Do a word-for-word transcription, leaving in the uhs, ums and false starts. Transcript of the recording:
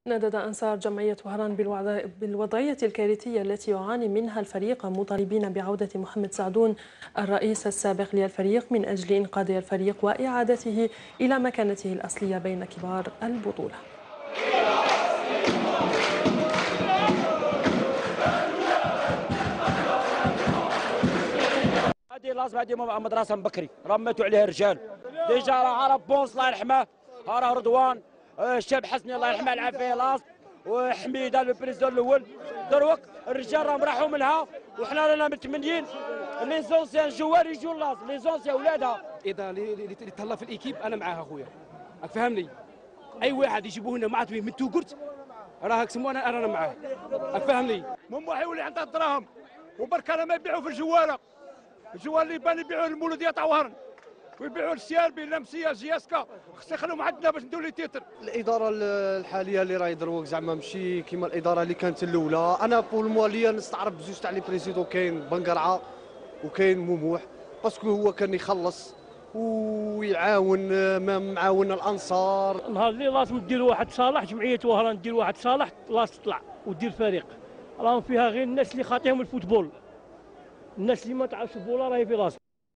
ندد أنصار جمعية وهران بالوضعية الكارثية التي يعاني منها الفريق، مطالبين بعودة محمد سعدون الرئيس السابق للفريق من أجل إنقاذ الفريق وإعادته إلى مكانته الأصلية بين كبار البطولة. هذه لازم هذه مدرسة من بكري رميتوا عليها الرجال ديجا راه عرب بونس الله يرحمه، راه رضوان الشاب حسني الله يرحمه لعب فيه لاص، وحميده البريزيدون الاول. دروك الرجال راهم راحوا منها وحنا رانا متمنيين لي زونسيان جوار يجوا لاص، لي زونسيان ولادها. اذا اللي تهلا في الايكيب انا معاه اخويا، راك فهمني؟ اي واحد يجيبوه لنا ما عرفت من توقرت راه كسمو انا انا معاه، راك فهمني؟ مو يولي عندها الدراهم وبرك انا ما يبيعوا في الجواله، الجوال اللي يبان يبيعوا المولوديه تاع وهران ويبيعوا السياربي اللمسيه جياسكا، خص يخلوهم عندنا باش نديروا لي تيتر. الاداره الحاليه اللي راهي دروك زعما ماشي كيما الاداره اللي كانت الاولى. انا بول موليا نستعرف بزوج تاع لي بريزيدون، كاين بنقرعه وكاين مموح، باسكو هو كان يخلص ويعاون معاون الانصار. نهار اللي لازم دير واحد صالح، جمعيه وهران دير واحد صالح لازم تطلع ودير فريق، راهم فيها غير الناس اللي خاطيهم الفوتبول، الناس اللي ما تعرفش البوله راهي في راسهم.